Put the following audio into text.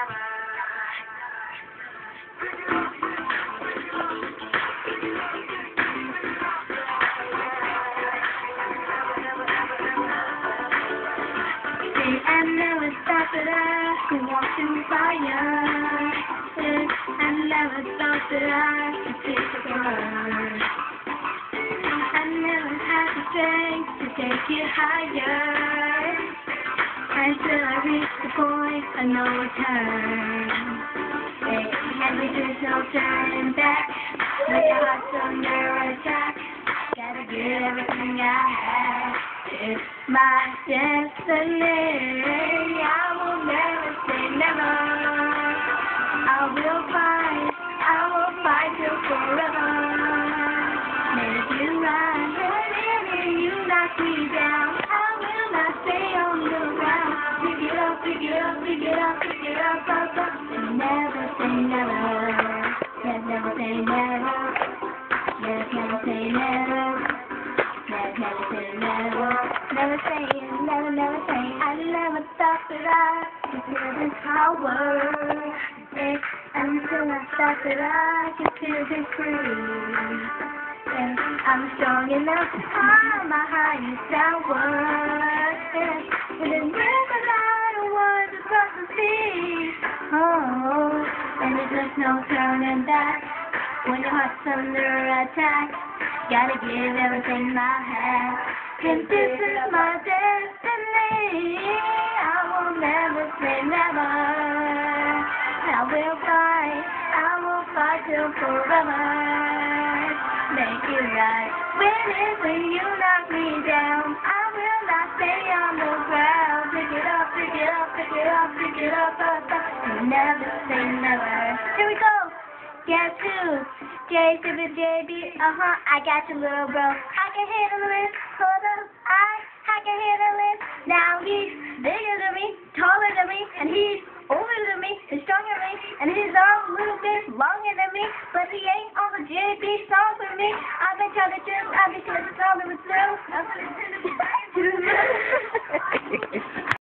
I never thought that I could walk through fire. I never thought that I could take the burn. I never had the strength to take it higher. Until I reached the point of no return. And there's no turning back. When your heart's under attack, gotta give everything I have. It's my destiny. I will never say never. I will fight till forever. Make it right. Whenever you knock me down, I will not stay on the ground. Pick it up, pick it up, pick it up, pick it up, up, up. And never say never. Yes, never say never. Yes, never say never. Yes, never say never. Never say it, never, never say it. I never thought that I could feel this power. Until I thought that I could feel this free. And I'm strong enough to climb my highest hour. And then there's a lot of words across the sea. Oh, and there's just no turning back. When your heart's under attack, gotta give everything I have. And this is my destiny. I will never say never. I will fight till forever. Make it right. Whenever you knock me down, I will not stay on the ground. Pick it up, pick it up, pick it up, pick it up, up, up. And never say never. Here we go. Guess who? JCBJB, I got you, little bro. I can handle it. Hold up, I can handle it. Now he's bigger than me, taller than me, and he's older than me, and stronger than me, and his arms a little bit longer than me, but he ain't on the JB song with me. I've been trying to jump, I've been trying to tell him it's through.